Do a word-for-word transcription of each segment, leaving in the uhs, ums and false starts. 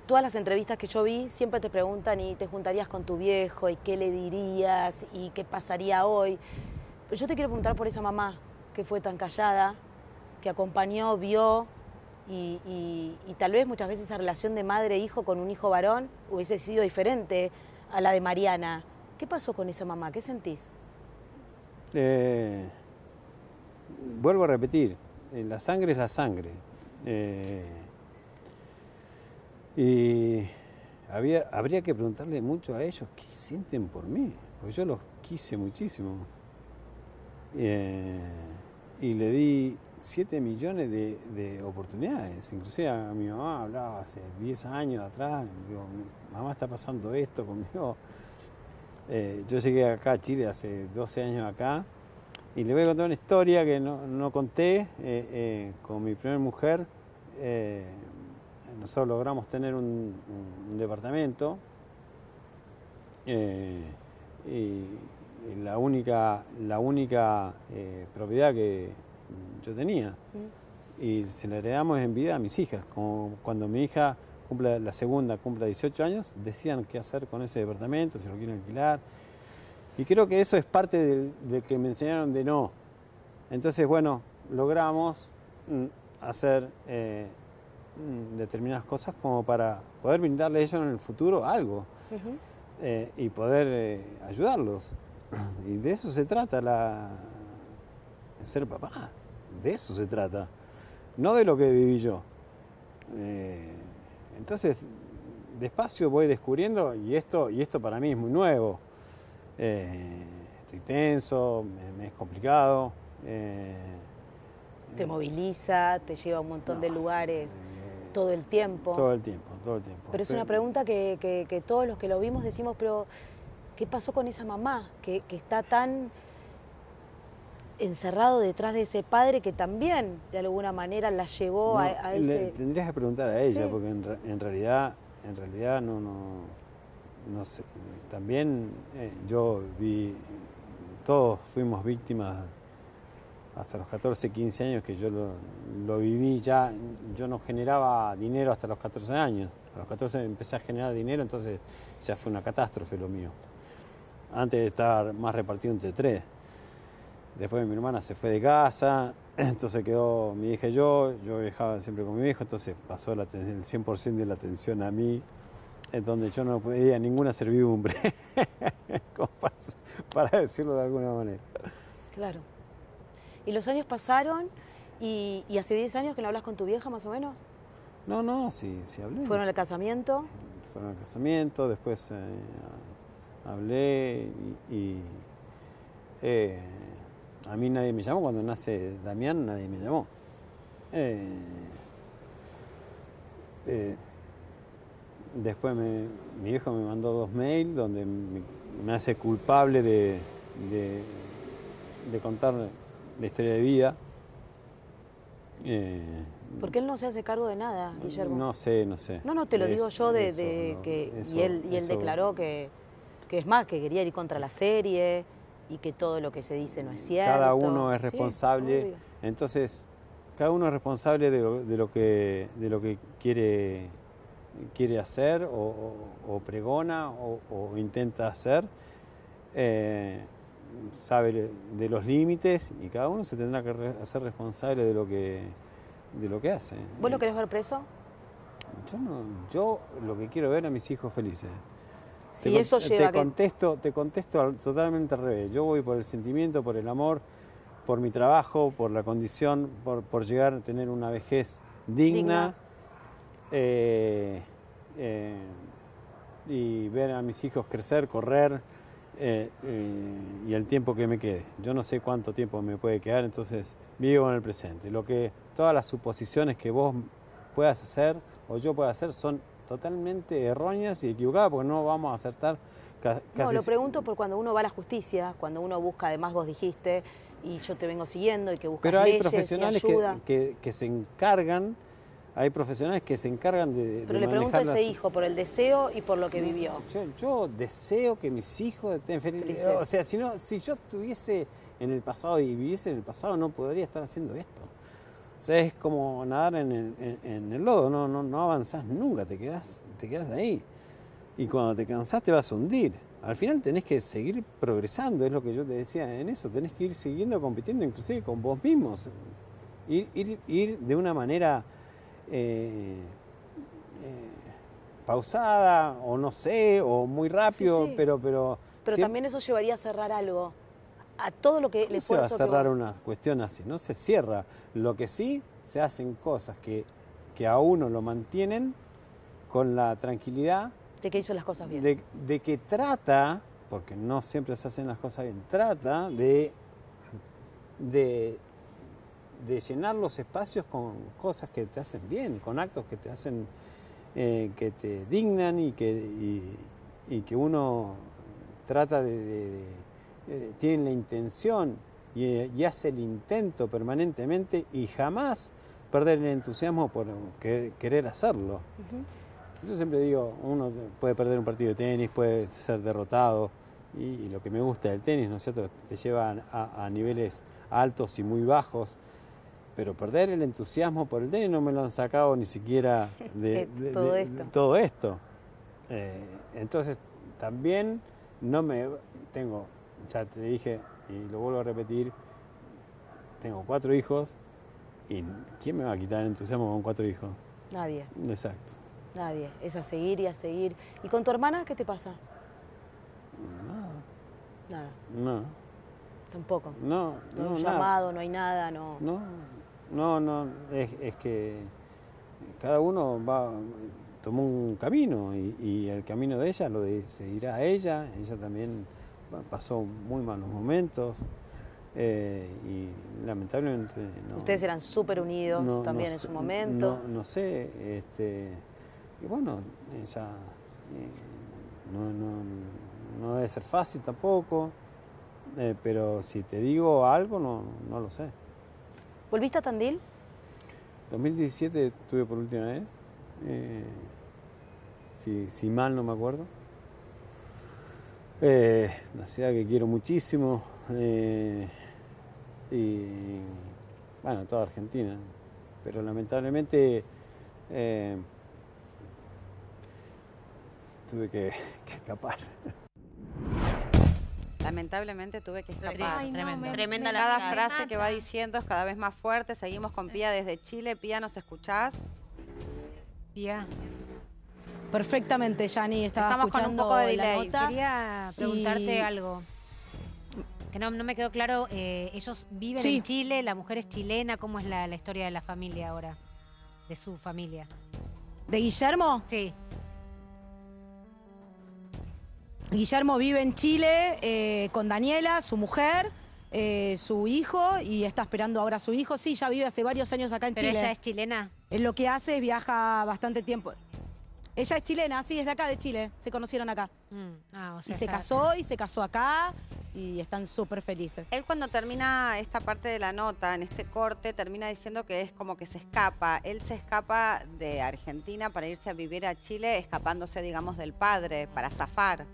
todas las entrevistas que yo vi siempre te preguntan y te juntarías con tu viejo y qué le dirías y qué pasaría hoy. Pero yo te quiero preguntar por esa mamá que fue tan callada, que acompañó, vio y, y, y tal vez muchas veces esa relación de madre-hijo con un hijo varón hubiese sido diferente a la de Mariana. ¿Qué pasó con esa mamá? ¿Qué sentís? Eh, vuelvo a repetir, la sangre es la sangre. Eh, y había, habría que preguntarle mucho a ellos qué sienten por mí, porque yo los quise muchísimo. Eh, y le di siete millones de, de oportunidades. Inclusive a mi mamá hablaba hace diez años atrás, digo, mamá, está pasando esto conmigo. Eh, yo llegué acá a Chile hace doce años acá y le voy a contar una historia que no, no conté. Eh, eh, con mi primera mujer, eh, nosotros logramos tener un, un departamento eh, y la única, la única eh, propiedad que yo tenía. Mm. Y se la heredamos en vida a mis hijas. Como cuando mi hija cumple, la segunda cumpla dieciocho años, decían qué hacer con ese departamento, si lo quieren alquilar. Y creo que eso es parte del, de que me enseñaron de no. Entonces, bueno, logramos mm, hacer eh, mm, determinadas cosas como para poder brindarle a ellos en el futuro algo. Uh-huh. eh, y poder eh, ayudarlos. Y de eso se trata la, ser papá. De eso se trata. No de lo que viví yo. Eh, entonces, despacio voy descubriendo y esto, y esto para mí es muy nuevo. Eh, estoy tenso, me, me es complicado. Eh, te moviliza, te lleva a un montón no, de lugares eh, todo el tiempo. Todo el tiempo, todo el tiempo. Pero es pero, una pregunta que, que, que todos los que lo vimos decimos, pero ¿qué pasó con esa mamá que, que está tan encerrado detrás de ese padre que también de alguna manera la llevó no, a, a ese... Le tendrías que preguntar a ella, sí. porque en, en realidad, en realidad no, no, no sé. También eh, yo vi, todos fuimos víctimas hasta los catorce, quince años que yo lo, lo viví ya. Yo no generaba dinero hasta los catorce años. A los catorce empecé a generar dinero, entonces ya fue una catástrofe lo mío. Antes de estar más repartido entre tres. Después mi hermana se fue de casa, entonces quedó mi hija y yo, yo viajaba siempre con mi hijo, entonces pasó la, el cien por ciento de la atención a mí, en donde yo no pedía ninguna servidumbre, para, para decirlo de alguna manera. Claro. ¿Y los años pasaron y, y hace diez años que no hablas con tu vieja más o menos? No, no, sí, sí hablé. ¿Fueron al casamiento? Fueron al casamiento, después eh, hablé y... y eh, a mí nadie me llamó, cuando nace Damián nadie me llamó. Eh, eh, después me, mi viejo me mandó dos mails donde me, me hace culpable de, de, de contar la historia de vida. Eh, Porque él no se hace cargo de nada, Guillermo. No sé, no sé. No, no, te lo digo yo de, eso, de no, que... eso, y él, y él eso, declaró que, que es más, que quería ir contra la serie... y que todo lo que se dice no es cierto. Cada uno es responsable, sí, entonces cada uno es responsable de lo, de lo que de lo que quiere quiere hacer o, o, o pregona o, o intenta hacer, eh, sabe de los límites y cada uno se tendrá que re, hacer responsable de lo que de lo que hace. ¿Vos lo querés ver preso? Yo no, yo lo que quiero ver a mis hijos felices. Si te, eso lleva te contesto, te contesto totalmente al revés. Yo voy por el sentimiento, por el amor, por mi trabajo, por la condición, por, por llegar a tener una vejez digna, digna. Eh, eh, y ver a mis hijos crecer, correr eh, eh, y el tiempo que me quede. Yo no sé cuánto tiempo me puede quedar, entonces vivo en el presente. Lo que todas las suposiciones que vos puedas hacer o yo pueda hacer son totalmente erróneas y equivocadas, porque no vamos a acertar ca casi... No, lo pregunto por cuando uno va a la justicia, cuando uno busca, además vos dijiste, y yo te vengo siguiendo, y que buscas Pero hay leyes profesionales y ayuda. Que, que, que se encargan, hay profesionales que se encargan de, Pero de le pregunto a ese las... hijo, por el deseo y por lo que vivió. Yo, yo deseo que mis hijos estén felices. O sea, si, no, si yo estuviese en el pasado y viviese en el pasado, no podría estar haciendo esto. O O sea, es como nadar en el, en, en el lodo, no, no, no avanzás nunca, te quedás, te quedás ahí. Y cuando te cansás te vas a hundir. Al final tenés que seguir progresando, es lo que yo te decía en eso, tenés que ir siguiendo compitiendo inclusive con vos mismos. Ir, ir, ir de una manera eh, eh, pausada, o no sé, o muy rápido, sí, sí. pero... Pero, pero siempre... también eso llevaría a cerrar algo. A todo lo que el esfuerzo se va a cerrar que vos... una cuestión así, no se cierra. Lo que sí, se hacen cosas que, que a uno lo mantienen con la tranquilidad de que hizo las cosas bien. De, de que trata, porque no siempre se hacen las cosas bien, trata de, de, de llenar los espacios con cosas que te hacen bien, con actos que te hacen, eh, que te dignan y que, y, y que uno trata de... de, de Eh, tienen la intención y, y hace el intento permanentemente y jamás perder el entusiasmo por que, querer hacerlo. Uh-huh. Yo siempre digo, uno puede perder un partido de tenis, puede ser derrotado y, y lo que me gusta del tenis, ¿no es cierto?, te lleva a, a niveles altos y muy bajos, pero perder el entusiasmo por el tenis no me lo han sacado ni siquiera de, de, todo, de, esto. de todo esto. Eh, entonces también no me tengo... Ya te dije, y lo vuelvo a repetir, tengo cuatro hijos, y ¿quién me va a quitar el entusiasmo con cuatro hijos? Nadie. Exacto. Nadie. Es a seguir y a seguir. ¿Y con tu hermana qué te pasa? Nada. Nada. No. Tampoco. No, no hay no, un nada. llamado, no hay nada, no. No, no, no, es, es que cada uno va, tomó un camino, y, y el camino de ella lo de seguirá a ella, ella también pasó muy malos momentos eh, y lamentablemente no. Ustedes eran súper unidos no, también no en sé, su momento. No, no sé, este, y bueno, ella eh, no, no, no debe ser fácil tampoco, eh, pero si te digo algo no, no lo sé. ¿Volviste a Tandil? dos mil diecisiete estuve por última vez, eh, si, si mal no me acuerdo. Eh, una ciudad que quiero muchísimo eh, y bueno, toda Argentina, pero lamentablemente eh, tuve que, que escapar. Lamentablemente tuve que escapar. Ay, no, Tremendo. me- Tremenda me- Cada me frase mata. que va diciendo es cada vez más fuerte. Seguimos con Pía desde Chile. Pía, ¿nos escuchás? Pía. Perfectamente, Yani, estaba Estamos con un escuchando poco de la delay. nota. Quería preguntarte y- algo. Que no, no me quedó claro. eh, ¿Ellos viven Sí. en Chile? ¿La mujer es chilena? ¿Cómo es la, la historia de la familia ahora? De su familia. ¿De Guillermo? Sí. Guillermo vive en Chile eh, con Daniela, su mujer, eh, su hijo, y está esperando ahora a su hijo. Sí, ya vive hace varios años acá en ¿Pero Chile. ella es chilena? Él lo que hace es viaja bastante tiempo. Ella es chilena, sí, es de acá, de Chile. Se conocieron acá. Mm, ah, o Y sea, se ya- casó y se casó acá y están súper felices. Él cuando termina esta parte de la nota, en este corte, termina diciendo que es como que se escapa. Él se escapa de Argentina para irse a vivir a Chile, escapándose, digamos, del padre, para zafar.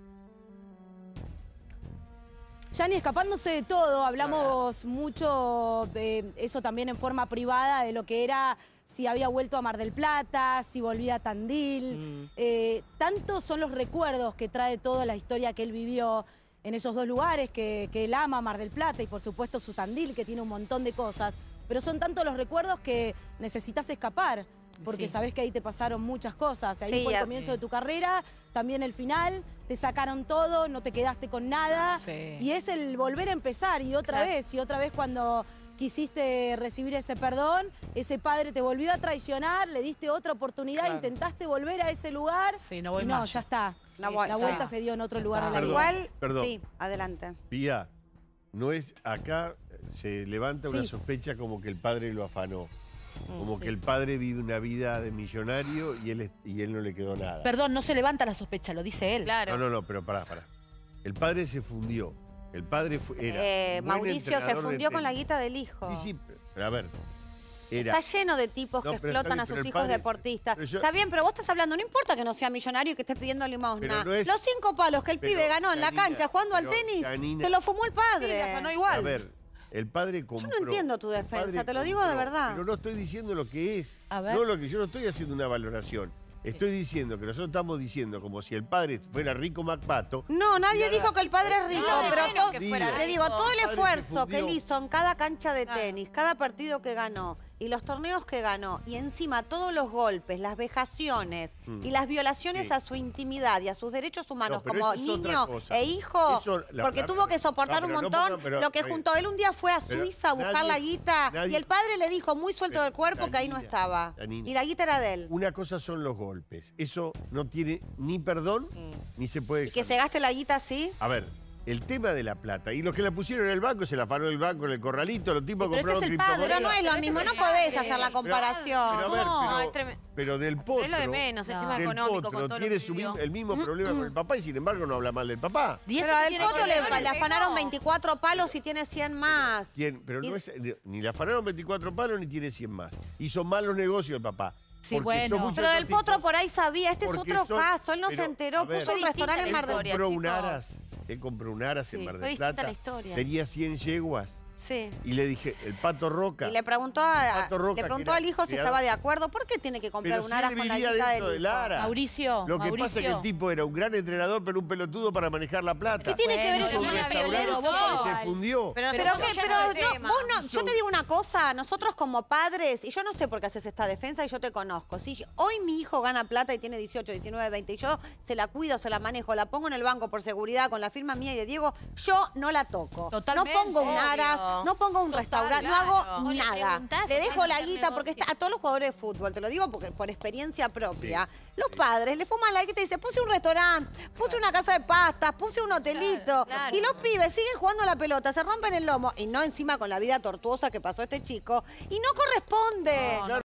Yani, escapándose de todo, hablamos mucho de eso también en forma privada, de lo que era si había vuelto a Mar del Plata, si volvía a Tandil. Mm. Eh, tantos son los recuerdos que trae toda la historia que él vivió en esos dos lugares, que, que él ama Mar del Plata y por supuesto su Tandil, que tiene un montón de cosas. Pero son tantos los recuerdos que necesitas escapar, porque Sí. sabés que ahí te pasaron muchas cosas. Ahí Sí, fue el ya- comienzo de tu carrera, también el final, te sacaron todo, no te quedaste con nada. Sí. Y es el volver a empezar y otra Claro. vez, y otra vez cuando quisiste recibir ese perdón, ese padre te volvió a traicionar, le diste otra oportunidad, Claro. intentaste volver a ese lugar. Sí, no voy y no, más. ya está. No la voy- vuelta ya. se dio en otro lugar de la Perdón. vida. Igual, perdón. sí, adelante. Pía, no es acá se levanta una Sí. sospecha como que el padre lo afanó. Como Sí. que el padre vive una vida de millonario y él, es- y él no le quedó nada. Perdón, no se levanta la sospecha, lo dice él. Claro. No, no, no, pero pará, pará. El padre se fundió. El padre fue, era Eh, buen Mauricio se entrenador de fundió con la tenis. guita del hijo. Sí, sí, pero a ver. Era, Está lleno de tipos No, que pero está explotan bien, a sus pero el hijos padre- deportistas. pero yo- Está bien, pero vos estás hablando, no importa que no sea millonario y que estés pidiendo limosna. Pero no es- Los cinco palos que el pero, pibe ganó en la Janina, cancha jugando al pero, tenis, Janina- se lo fumó el Sí, padre. la afanó igual. a ver, El padre compró. Yo no entiendo tu el defensa, padre te lo digo compró, de verdad. Pero no estoy diciendo lo que es. A ver. No lo que yo no estoy haciendo una valoración. Estoy diciendo que nosotros estamos diciendo como si el padre fuera rico MacPato. No, nadie dijo que el padre es rico, No, pero bueno, to- que fuera te digo, rico. todo el El padre se esfuerzo que él fundió. hizo en cada cancha de Claro. tenis, cada partido que ganó y los torneos que ganó, y encima todos los golpes, las vejaciones Mm. y las violaciones Sí. a su intimidad y a sus derechos humanos No, pero como eso es otra niño cosa. e hijo, Eso, la- porque la- tuvo que soportar no, un pero no montón pongan- pero- lo que pero- juntó. Él un día fue a pero Suiza a buscar nadie- la guita nadie- y el padre le dijo muy suelto Pero, del cuerpo la que ahí no niña, estaba. la niña. Y la guita era de él. Una cosa son los golpes. Eso no tiene ni perdón ni se puede Y que se examinar. gaste la guita así. A ver, el tema de la plata. Y los que la pusieron en el banco, se la afanó el banco en el corralito, los tipos Sí, pero este compraron es el padre. Pero no es lo Pero mismo, este no es el podés padre. hacer la comparación. Pero a ver, No, pero, es tremendo. pero del potro... Pero es lo de menos, el No. tema del económico potro con todo lo tiene que su vivió. mismo- el mismo problema con el papá y sin embargo no habla mal del papá. Y eso Pero que al tiene potro que le, ver- le afanaron veinticuatro palos y tiene cien más. Tien- pero Y- no es, ni le afanaron veinticuatro palos ni tiene cien más. Hizo malos negocios el papá. Sí, porque bueno. son muchos Pero el tipos- potro por ahí sabía, este es porque otro son- caso, él no pero, se enteró, a ver, puso un Fue restaurante en distinta Mar la del historia, compró un chicos. aras, él compró un aras en Sí, Mar fue del distinta Plata, la historia. tenía cien yeguas Sí. y le dije, el Pato Roca, Y le preguntó, a- Pato Roca, le preguntó que al era hijo si criado- estaba de acuerdo. ¿Por qué tiene que comprar pero un si aras él con la vivía guita dentro del del hijo? Ara. Mauricio, Lo que Mauricio. pasa es que el tipo era un gran entrenador, pero un pelotudo para manejar la plata. ¿Qué tiene que ver Hizo eso un con la restaurante violencia? y se fundió. Pero, Pero, estamos qué, yendo pero de no, tema. vos no, yo te digo una cosa, nosotros como padres, y yo no sé por qué haces esta defensa y yo te conozco, si yo- hoy mi hijo gana plata y tiene dieciocho, diecinueve, veinte y yo se la cuido, se la manejo, la pongo en el banco por seguridad con la firma mía y de Diego, yo no la toco. Totalmente, no pongo un obvio. aras, no pongo un Total, restaurante, claro. no hago O le nada. preguntás Le si dejo van a la hacer guita porque negocio. está, a todos los jugadores de fútbol, te lo digo porque por experiencia propia. Los padres le fuman la guita y dicen, puse un restaurante, puse una casa de pastas, puse un hotelito. claro. Y los pibes siguen jugando a la pelota, se rompen el lomo y no encima con la vida tortuosa que pasó este chico y no corresponde. No, no